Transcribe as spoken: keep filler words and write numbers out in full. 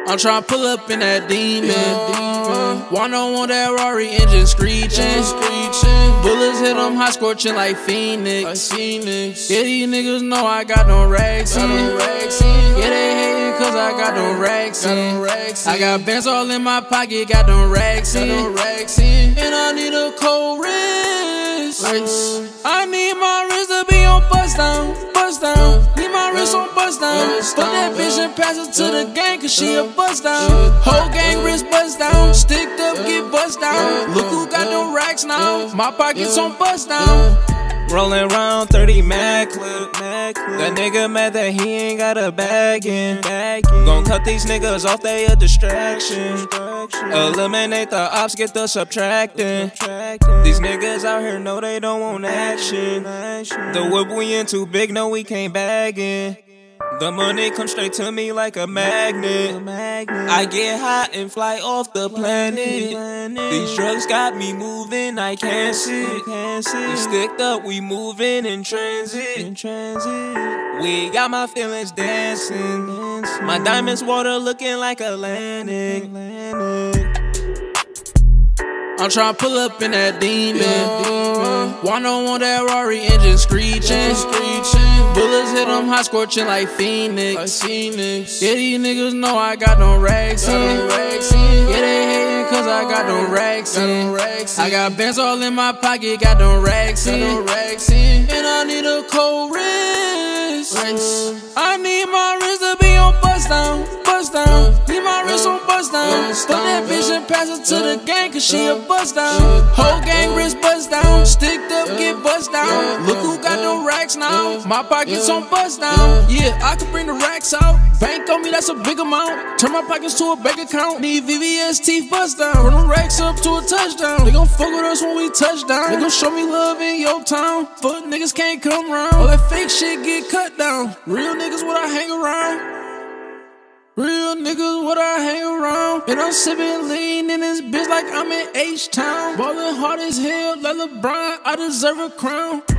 I'm tryna pull up in that demon. Wanna want that Rari engine screeching. Bullets hit them hot scorching like Phoenix. Yeah, these niggas know I got no racks in. Yeah, they hating cause I got no racks in. I got bands all in my pocket, got no racks in. And I need a cold wrist. I need my wrist to be on bust down, bust down. Need my wrist on bust down. Put that bitch and pass it to the gang cause she a bust down. Whole gang wrist bust down. Sticked up, get bust down. Look who got them racks now. My pockets on bust down. Rolling round thirty Mac clip. That nigga mad that he ain't got a bag in. Gon' cut these niggas off, they a distraction. Eliminate the ops, get the subtracting. These niggas out here know they don't want action. The whip we in too big, no we can't bag in. The money comes straight to me like a magnet. I get hot and fly off the planet. These drugs got me moving, I can't sit. We sticked up, we moving in transit. We got my feelings dancing. My diamonds water looking like Atlantic. I'm tryna pull up in that demon. Wanna want that Rari engine screeching. Bullets hit them hot scorching like Phoenix. Yeah, these niggas know I got no racks in. Yeah, they hating cause I got no racks in. I got bands all in my pocket, got no racks in. And I need a cold wrist. I need my wrist to be on bust down, bust down. Need my wrist on bust down. Put that bitch and pass it to the gang cause she a bust down. Whole gang wrist bust down. Sticked up, get bust down. Look who got them racks now. My pockets on bust down. Yeah, I can bring the racks out. Bank on me, that's a big amount. Turn my pockets to a bank account. Need V V S teeth bust down. Run them racks up to a touchdown. They gon' fuck with us when we touch down. They gon' show me love in your town. Fuck niggas can't come round. All that fake shit get cut down. Real niggas what I hang around. Real niggas what I hang around. And I'm sippin' lean in this bitch like I'm in H-Town. Ballin' hard as hell like LeBron, I deserve a crown.